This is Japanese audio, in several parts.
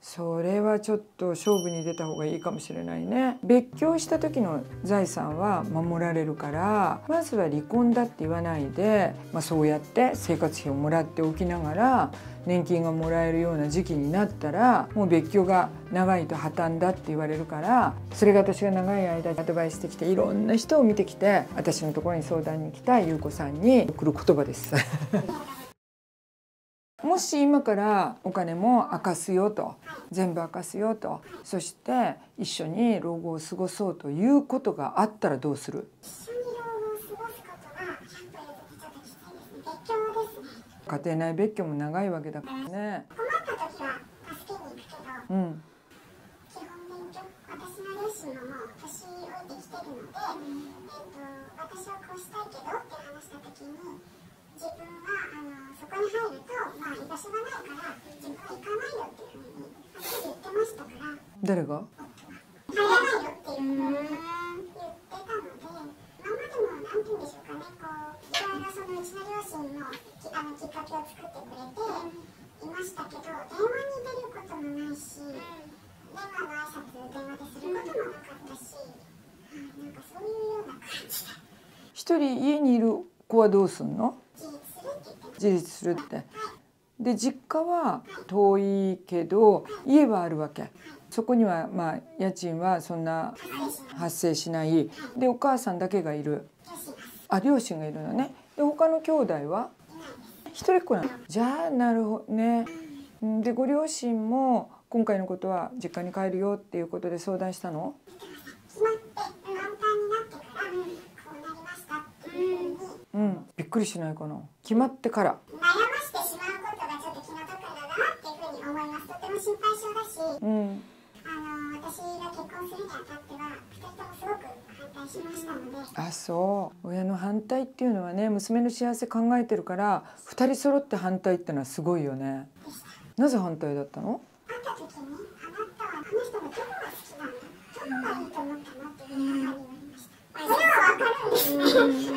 それはちょっと勝負に出た方がいいかもしれないね。別居した時の財産は守られるから、まずは離婚だって言わないで、そうやって生活費をもらっておきながら年金がもらえるような時期になったら、もう別居が長いと破綻だって言われるから、それが私が長い間アドバイスしてきていろんな人を見てきて、私のところに相談に来た優子さんに送る言葉ですもし今からお金も明かすよと、全部明かすよと、そして一緒に老後を過ごそうということがあったらどうする？家庭内別居も長いわけだからね。 困った時は助けに行くけど、基本勉強、私の両親も年老いてきてるので、私はこうしたいけどって話した時に、自分はそこに入ると、居場所がないから自分は行かないよっていうふうに言ってましたから。 誰が？ 入らないよっていうふうに言ってたので、今までもなんて言うんでしょうかね、いろいろそのうちの両親のきっかけを作ってくれていましたけど、電話に出ることもないし、電話の挨拶電話ですることもなかったし、なんかそういうような感じで。 一人家にいる子はどうすんの？ 自立するって言って。 自立するって。で実家は遠いけど家はあるわけ。そこには家賃はそんな発生しない。でお母さんだけがいる。両親がいるのね。で他の兄弟は一人っ子なの。じゃあなるほどね。でご両親も今回のことは実家に帰るよっていうことで相談したの？ 決まって満タンになってからこうなりましたっていうふうに。 びっくりしないかな。決まってから。 悩ましてしまうことがちょっと気の毒だなっていうふうに思います。とても心配性だし、私が結婚するにあたっては2人ともすごく反対しましたので。 そう。親の反対っていうのはね、娘の幸せ考えてるから2人揃って反対ってのはすごいよね。なぜ反対だったの？ 会った時に、あなたはあの人のどこが好きなの？どこがいいと思ったのっていうふうに言われました。それは分かるんですね。そう思いま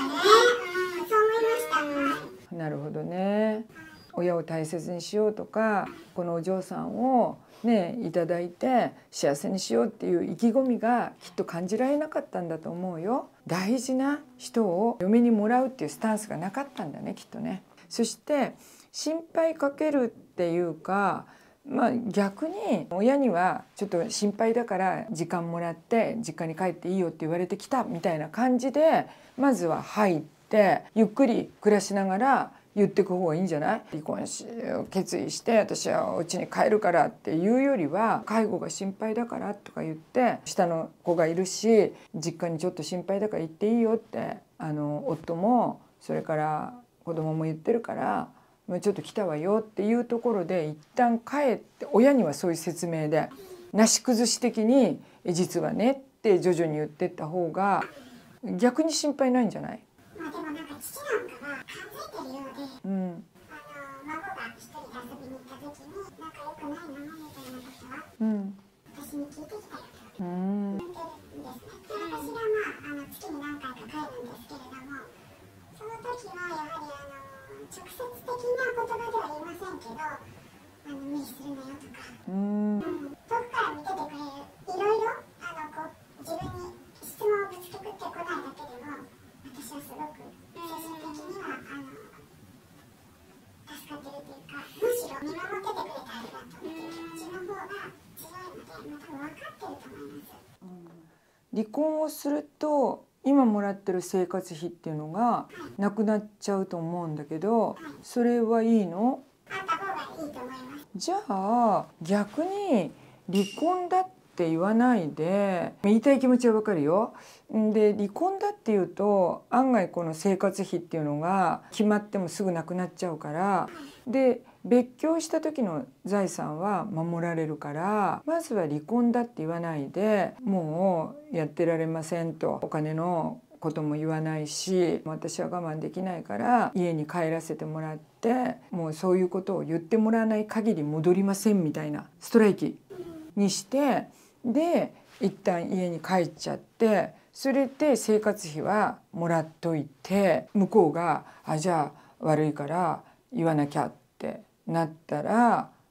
した。 なるほどね。親を大切にしようとか、このお嬢さんをねいただいて幸せにしようっていう意気込みがきっと感じられなかったんだと思うよ。大事な人を嫁にもらうっていうスタンスがなかったんだね、きっとね。そして心配かけるっていうか、逆に親にはちょっと心配だから時間もらって実家に帰っていいよって言われてきたみたいな感じで、まずは入ってゆっくり暮らしながら言っていく方がいいんじゃない？離婚を決意して私はお家に帰るからっていうよりは、介護が心配だからとか言って、下の子がいるし実家にちょっと心配だから行っていいよって夫もそれから子供も言ってるからちょっと来たわよっていうところで一旦帰って、親にはそういう説明でなし崩し的に実はねって徐々に言ってった方が逆に心配ないんじゃない？ でもなんか父なんかは考えてるようで、孫が一人で遊びに行った時に仲良くないのみたいなことは、私に聞いてきたよと言ってるんですね。で私が月に何回か帰るんですけれども、その時はやはり直接的な言葉では言いませんけど、無理するなよとか、遠くから見ててくれる、いろいろ自分に質問をぶつけてこないだけでも私はすごく精神的には助かってるというか、むしろ見守っててくれてありがとうっていう気持ちの方が強いので、多分分かってると思います。 離婚をすると今もらってる生活費っていうのがなくなっちゃうと思うんだけど、それはいいの？ あった方がいいと思います。 じゃあ逆に離婚だって言わないで、言いたい気持ちはわかるよ。で離婚だっていうと案外この生活費っていうのが決まってもすぐなくなっちゃうから、で別居した時の財産は守られるから、まずは離婚だって言わないで、もうやってられませんと、お金のことも言わないし、私は我慢できないから家に帰らせてもらって、もうそういうことを言ってもらわない限り戻りませんみたいなストライキにして、で一旦家に帰っちゃって、それで生活費はもらっといて、向こうがじゃあ悪いから言わなきゃってなったら、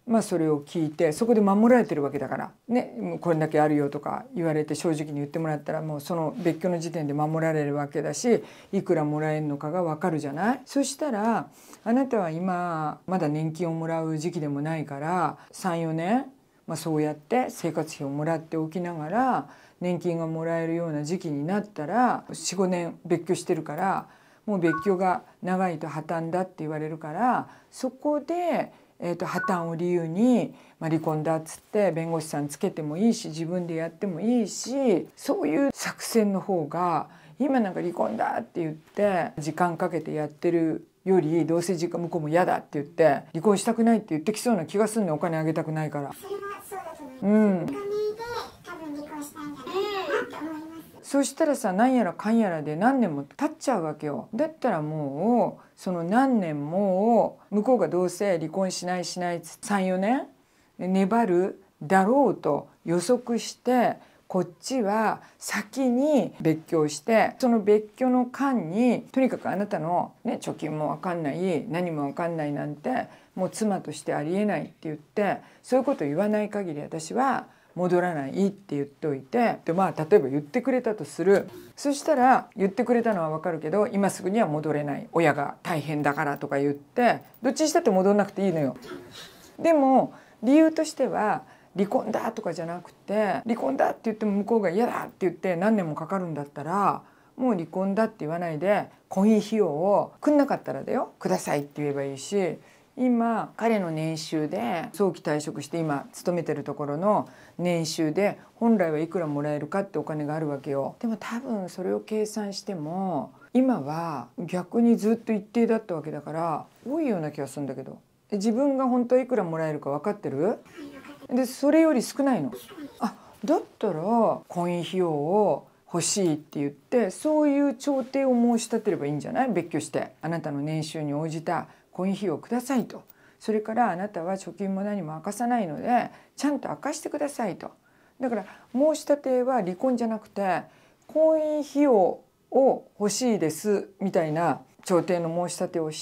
それを聞いてそこで守られてるわけだからね、これだけあるよとか言われて正直に言ってもらったらもうその別居の時点で守られるわけだし、いくらもらえるのかが分かるじゃない。そしたらあなたは今まだ年金をもらう時期でもないから3、4年、そうやって生活費をもらっておきながら年金がもらえるような時期になったら4、5年別居してるからもう別居が長いと破綻だって言われるから、そこで破綻を理由に、離婚だっつって弁護士さんつけてもいいし自分でやってもいいし、そういう作戦の方が今なんか離婚だって言って時間かけてやってるより、どうせ向こうも嫌だって言って離婚したくないって言ってきそうな気がするの。お金あげたくないから。 それはそうだと思います。お金で多分離婚したいんじゃないかなって思います。 そしたらさ、何やらかんやらで何年も経っちゃうわけよ。だったらもうその何年も向こうがどうせ離婚しない3、4年粘るだろうと予測して、こっちは先に別居して、その別居の間にとにかくあなたの、貯金も分かんない何も分かんないなんてもう妻としてありえないって言って、そういうことを言わない限り私は戻らないって言っておいて、で例えば言ってくれたとする。そしたら言ってくれたのは分かるけど今すぐには戻れない、親が大変だからとか言って、どっちにしたって戻んなくていいのよ。でも理由としては離婚だとかじゃなくて、離婚だって言っても向こうが嫌だって言って何年もかかるんだったら、もう離婚だって言わないで婚姻費用をくんなかったらだよ、くださいって言えばいいし、今彼の年収で早期退職して今勤めてるところの年収で本来はいくらもらえるかってお金があるわけよ。でも多分それを計算しても今は逆にずっと一定だったわけだから多いような気がするんだけど、自分が本当はいくらもらえるか分かってる？でそれより少ないの。だったら婚姻費用を欲しいって言ってそういう調停を申し立てればいいんじゃない？別居してあなたの年収に応じた婚姻費用をくださいと。それからあなたは貯金も何も明かさないのでちゃんと明かしてくださいと。だから申し立ては離婚じゃなくて婚姻費用を欲しいですみたいな調停の申し立てをして、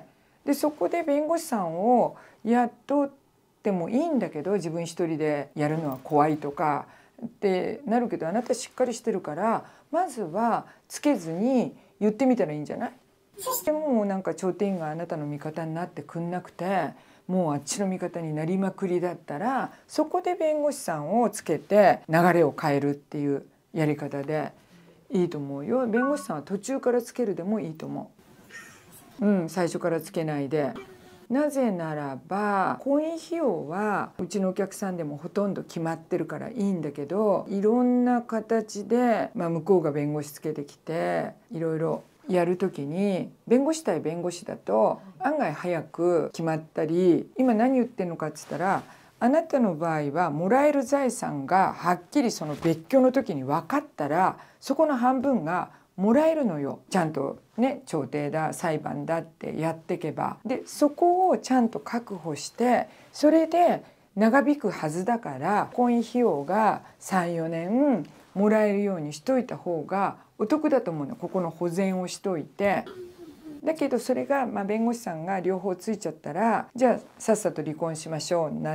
でそこで弁護士さんを雇ってもいいんだけど、自分一人でやるのは怖いとかってなるけど、あなたしっかりしてるからまずはつけずに言ってみたらいいんじゃない？でもなんか調停員があなたの味方になってくんなくてもうあっちの味方になりまくりだったら、そこで弁護士さんをつけて流れを変えるっていうやり方でいいと思うよ。弁護士さんは途中からつけるでもいいと思う。最初からつけないで。なぜならば婚姻費用はうちのお客さんでもほとんど決まってるからいいんだけど、いろんな形で、向こうが弁護士つけてきていろいろやるときに弁護士対弁護士だと案外早く決まったり、今何言ってんのかって言ったら、あなたの場合はもらえる財産がはっきりその別居の時に分かったらそこの半分がもらえるのよ。ちゃんとね、調停だ裁判だってやっていけば。でそこをちゃんと確保してそれで長引くはずだから、婚姻費用が3、4年もらえるようにしといた方がお得だと思うの。ここの保全をしといて。だけどそれが弁護士さんが両方ついちゃったら、じゃあさっさと離婚しましょうになって、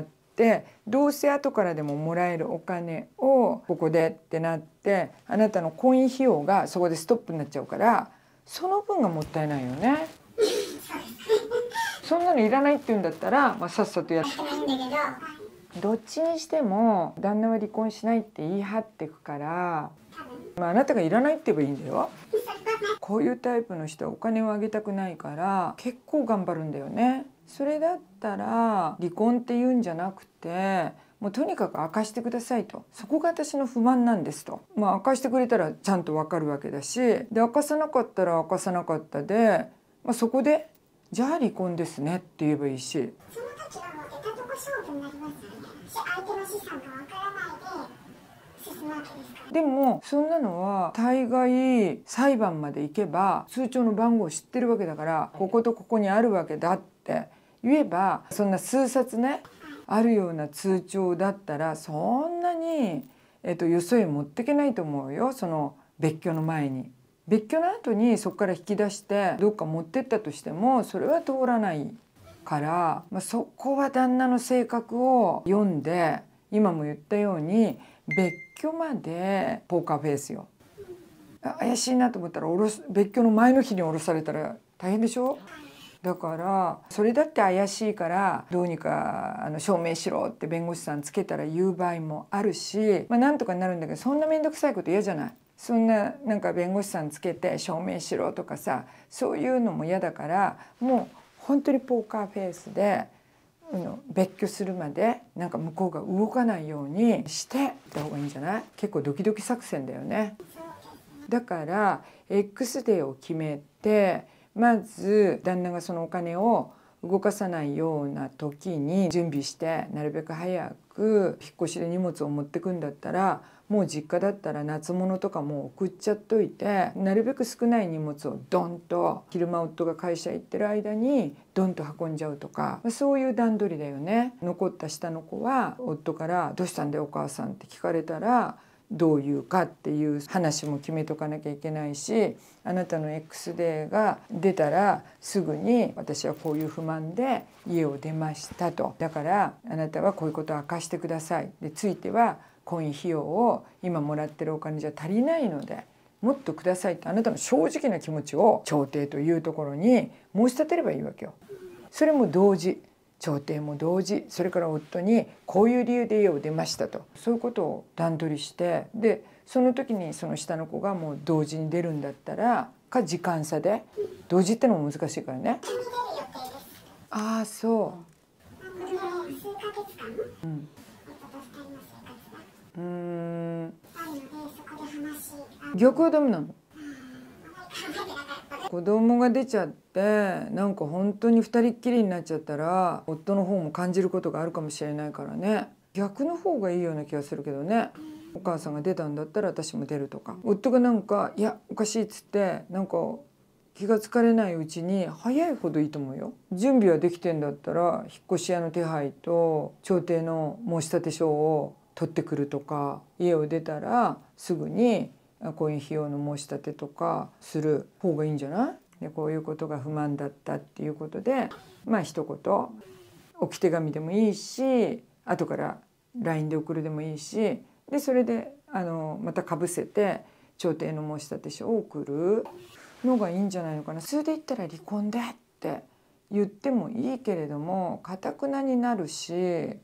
どうせ後からでももらえるお金をここでってなって、あなたの婚姻費用がそこでストップになっちゃうから、その分がもったいないよね。そんなのいらないって言うんだったら、さっさとやって。どっちにしても旦那は離婚しないって言い張ってくから、あなたがいらないって言えばいいんだよ。こういうタイプの人はお金をあげたくないから結構頑張るんだよね。それだったら離婚って言うんじゃなくて、もうとにかく明かしてくださいと。そこが私の不満なんですと。明かしてくれたらちゃんとわかるわけだし、で明かさなかったら明かさなかったで、そこでじゃあ離婚ですねって言えばいいし。 その時はもう出たとこ勝負になりますよね。相手の資産がわからないで進むわけですから。 でもそんなのは大概裁判まで行けば通帳の番号を知ってるわけだから、こことここにあるわけだって言えば、そんな数冊ねあるような通帳だったらそんなに、よそへ持ってけないと思うよ。その別居の前に。別居の後にそこから引き出してどっか持ってったとしてもそれは通らない。 から、そこは旦那の性格を読んで、今も言ったように別居までポーカーフェイスよ。怪しいなと思ったら別居の前の日に降ろされたら大変でしょ。だからそれだって怪しいからどうにか証明しろって弁護士さんつけたら言う場合もあるし、なんとかなるんだけど、そんな面倒くさいこと嫌じゃない。そんななんか弁護士さんつけて証明しろとかさ、そういうのも嫌だから、もう本当にポーカーフェイスで別居するまでなんか向こうが動かないようにしていった方がいいんじゃない？結構ドキドキ作戦だよね。だから X デーを決めて、まず旦那がそのお金を動かさないような時に準備して、なるべく早く引っ越しで荷物を持ってくんだったら、もう実家だったら夏物とかも送っちゃっといて、なるべく少ない荷物をドンと昼間夫が会社行ってる間にドンと運んじゃうとか、そういう段取りだよね。残った下の子は夫から「どうしたんだよお母さん」って聞かれたらどう言うかっていう話も決めとかなきゃいけないし、あなたの X デーが出たらすぐに私はこういう不満で家を出ましたと、だからあなたはこういうことを明かしてください、でついては婚姻費用を今もらってるお金じゃ足りないのでもっとくださいって、あなたの正直な気持ちを調停というところに申し立てればいいわけよ。それも同時、調停も同時、それから夫にこういう理由で家を出ましたと、そういうことを段取りして、でその時にその下の子がもう同時に出るんだったらか、時間差で同時ってのも難しいからね。ああそう。逆はダメなの？子供が出ちゃってなんか本当に二人っきりになっちゃったら夫の方も感じることがあるかもしれないからね。逆の方がいいような気がするけどね。お母さんが出たんだったら私も出るとか、夫がなんかいやおかしいっつってなんか気がつかれないうちに早いほどいいと思うよ。準備はできてんだったら引っ越し屋の手配と調停の申し立て書を取ってくるとか、家を出たらすぐに婚姻費用の申し立てとかする方がいいんじゃない？でこういうことが不満だったっていうことで一言置き手紙でもいいし、後から LINE で送るでもいいし、でそれでまたかぶせて調停の申し立て書を送るのがいいんじゃないのかな。それで言ったら離婚でって言ってもいいけれども頑なになるし、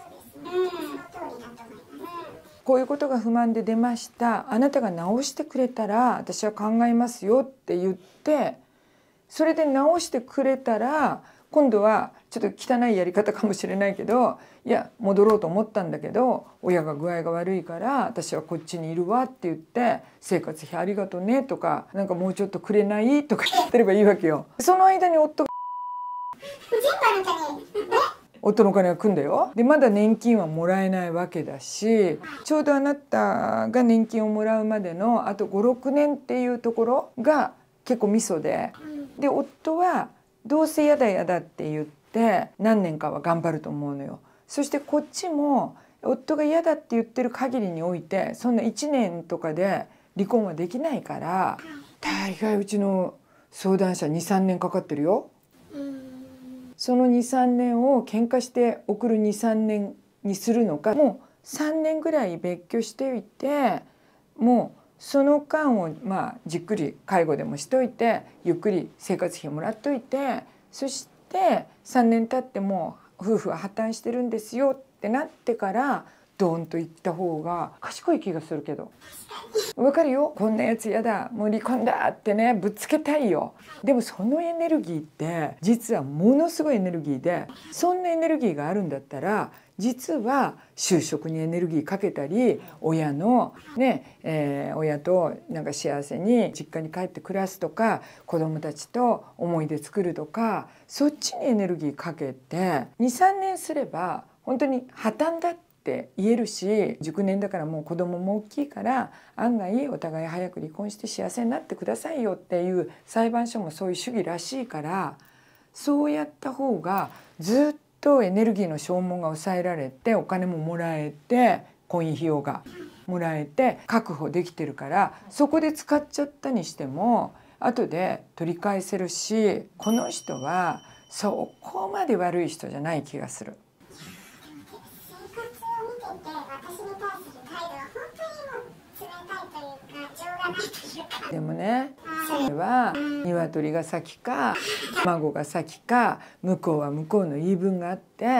こういうことが不満で出ました、あなたが直してくれたら私は考えますよって言って、それで直してくれたら今度はちょっと汚いやり方かもしれないけど、いや戻ろうと思ったんだけど親が具合が悪いから私はこっちにいるわって言って生活費ありがとねとか、なんかもうちょっとくれないとか言ってればいいわけよ。その間に夫のお金が来るんだよ。でまだ年金はもらえないわけだし、ちょうどあなたが年金をもらうまでのあと 5,6 年っていうところが結構ミソで、夫はどうせやだやだって言って何年かは頑張ると思うのよ。そしてこっちも夫が嫌だって言ってる限りにおいてそんな1年とかで離婚はできないから、大概うちの相談者 2,3 年かかってるよ。その 2,3 年を喧嘩して送る 2,3 年にするのか、もう3年ぐらい別居しておいて、もうその間をじっくり介護でもしといてゆっくり生活費もらっといて、そして3年経っても夫婦は破綻してるんですよってなってからドーンと言った方が賢い気がするけど。わかるよ、こんなやつやだもう離婚だってねぶつけたいよ。でもそのエネルギーって実はものすごいエネルギーで、そんなエネルギーがあるんだったら実は就職にエネルギーかけたり、親のね、親となんか幸せに実家に帰って暮らすとか、子供たちと思い出作るとか、そっちにエネルギーかけて 2,3 年すれば本当に破綻だって言えるし、熟年だからもう子供も大きいから案外お互い早く離婚して幸せになってくださいよっていう裁判所もそういう主義らしいから、そうやった方がずっとエネルギーの消耗が抑えられてお金ももらえて婚姻費用がもらえて確保できてるから、そこで使っちゃったにしても後で取り返せるし、この人はそこまで悪い人じゃない気がする。 生活を見てて私に対する態度は本当にもう冷たいというか情がないというか。 でもね、それは鶏が先か卵が先か、向こうは向こうの言い分があって、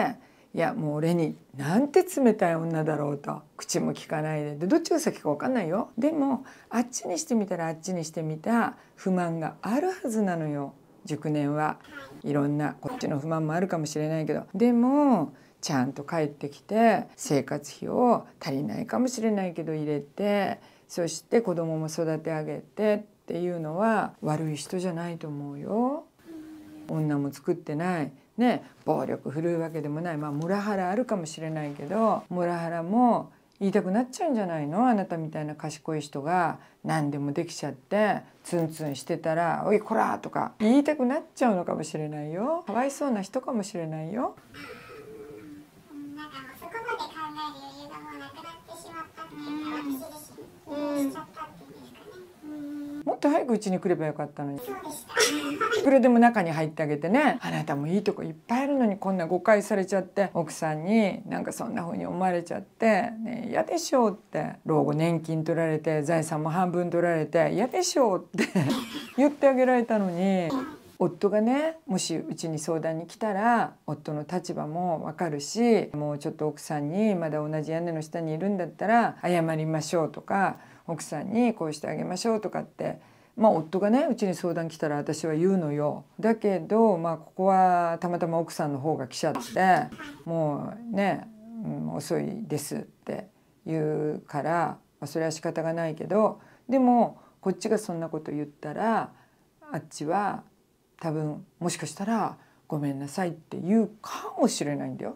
いやもう俺になんて冷たい女だろうと、口も聞かないで、どっちが先か分かんないよ。でもあっちにしてみたらあっちにしてみた不満があるはずなのよ。熟年はいろんなこっちの不満もあるかもしれないけど、でもちゃんと帰ってきて生活費を足りないかもしれないけど入れて、そして子供も育て上げてっていうのは悪い人じゃないと思うよ。女も作ってないね、暴力振るうわけでもない、モラハラあるかもしれないけど、モラハラも言いたくなっちゃうんじゃないの？あなたみたいな賢い人が何でもできちゃってツンツンしてたら「おいこら!」とか言いたくなっちゃうのかもしれないよ。かわいそうな人かもしれないよ。 なんかもうそこまで考える余裕がもうなくなってしまったっていうか、私自身しちゃったっていうんですかね。 もっと早くうちに来ればよかったのに。 そうでした。 それでも中に入ってあげてね、あなたもいいとこいっぱいあるのにこんな誤解されちゃって、奥さんになんかそんな風に思われちゃってね、嫌でしょうって、老後年金取られて財産も半分取られて嫌でしょうって言ってあげられたのに、夫がねもしうちに相談に来たら夫の立場もわかるし、もうちょっと奥さんにまだ同じ屋根の下にいるんだったら謝りましょうとか、奥さんにこうしてあげましょうとかって、夫がねうちに相談来たら私は言うのよ。だけどここはたまたま奥さんの方が来ちゃってもうね、遅いですって言うから、それは仕方がないけど、でもこっちがそんなこと言ったらあっちは多分もしかしたらごめんなさいって言うかもしれないんだよ。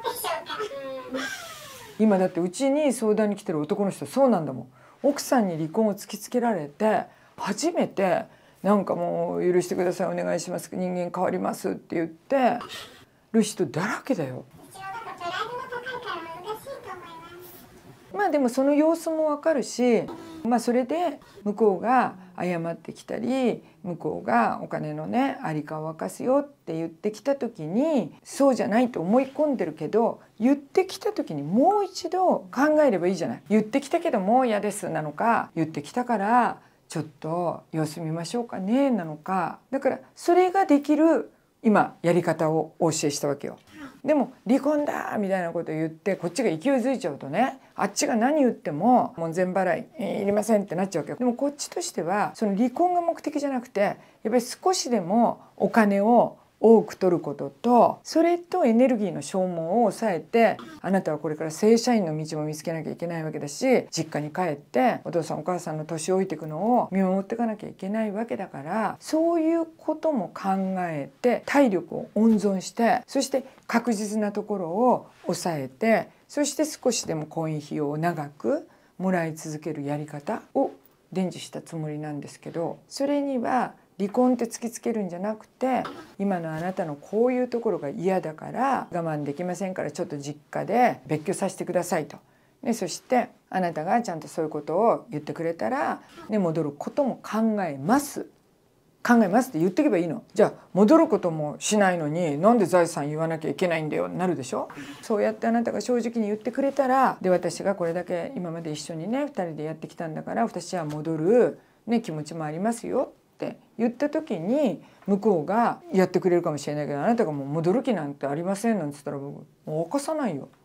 今だってうちに相談に来てる男の人そうなんだもん。奥さんに離婚を突きつけられて初めてなんかもう許してくださいお願いします人間変わりますって言ってる人だらけだよ。 一応なんかプライドが高いから難しいと思います。 でもその様子もわかるし、それで向こうが謝ってきたり向こうがお金のねありかを明かすよって言ってきた時に、そうじゃないと思い込んでるけど言ってきた時にもう一度考えればいいじゃない。言ってきたけどもう嫌ですなのか、言ってきたからちょっと様子見ましょうかねなのか。だからそれができる今やり方をお教えしたわけよ。でも離婚だみたいなこと言ってこっちが勢いづいちゃうとね、あっちが何言っても門前払い、いりませんってなっちゃうわけよ。でもこっちとしてはその離婚が目的じゃなくて、やっぱり少しでもお金を多く取ることと、それとエネルギーの消耗を抑えて、あなたはこれから正社員の道も見つけなきゃいけないわけだし、実家に帰ってお父さんお母さんの年老いていくのを見守っていかなきゃいけないわけだから、そういうことも考えて体力を温存して、そして確実なところを抑えて、そして少しでも婚姻費用を長くもらい続けるやり方を伝授したつもりなんですけど、それには離婚って突きつけるんじゃなくて、今のあなたのこういうところが嫌だから我慢できませんからちょっと実家で別居させてくださいと。そしてあなたがちゃんとそういうことを言ってくれたら、戻ることも考えますって言ってけばいいの。じゃあ戻ることもしないのになんで財産言わなきゃいけないんだよなるでしょ。そうやってあなたが正直に言ってくれたら、で私がこれだけ今まで一緒にね2人でやってきたんだから私は戻る、気持ちもありますよって言った時に向こうがやってくれるかもしれないけど、あなたがもう戻る気なんてありませんなんて言ったら僕もう犯さないよ。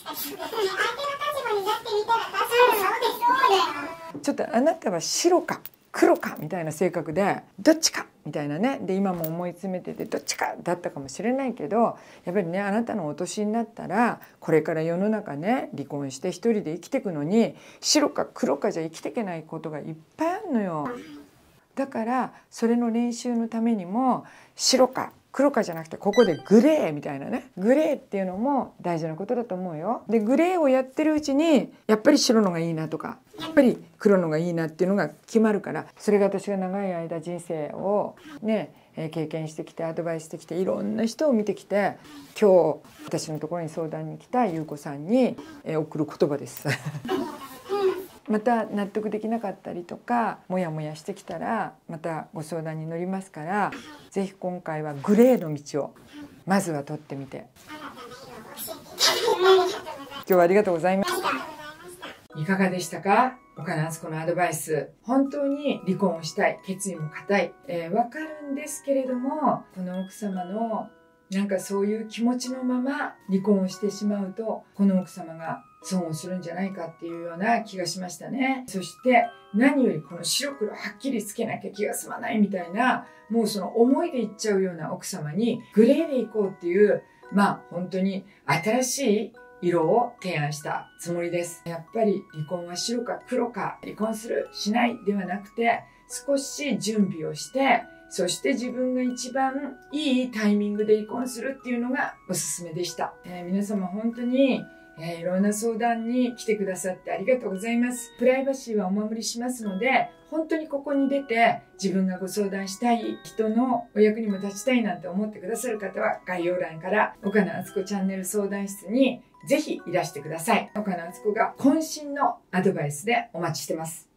ちょっとあなたは白か黒かみたいな性格でどっちかみたいなね、で今も思い詰めててどっちかだったかもしれないけど、やっぱりねあなたのお年になったらこれから世の中ね離婚して一人で生きていくのに白か黒かじゃ生きていけないことがいっぱいあるのよ。だからそれの練習のためにも白か黒かじゃなくてここでグレーみたいなね、グレーっていうのも大事なことだと思うよ。でグレーをやってるうちにやっぱり白のがいいなとかやっぱり黒のがいいなっていうのが決まるから、それが私が長い間人生をね経験してきてアドバイスしてきていろんな人を見てきて、今日私のところに相談に来た優子さんに送る言葉です。 また納得できなかったりとかモヤモヤしてきたらまたご相談に乗りますから、ぜひ今回はグレーの道をまずは取ってみて。今日はありがとうございました。いかがでしたか？岡野敦子のアドバイス。本当に離婚をしたい、決意も固い。わかるんですけれども、この奥様のなんかそういう気持ちのまま離婚をしてしまうと、この奥様が損をするんじゃないかっていうような気がしましたね。そして何よりこの白黒はっきりつけなきゃ気が済まないみたいな、もうその思いでいっちゃうような奥様にグレーでいこうっていう、本当に新しい色を提案したつもりです。やっぱり離婚は白か黒か、離婚するしないではなくて、少し準備をして、そして自分が一番いいタイミングで離婚するっていうのがおすすめでした。皆様本当にいろんな相談に来てくださってありがとうございます。プライバシーはお守りしますので、本当にここに出て自分がご相談したい人のお役にも立ちたいなんて思ってくださる方は、概要欄から岡野敦子チャンネル相談室にぜひいらしてください。岡野敦子が渾身のアドバイスでお待ちしてます。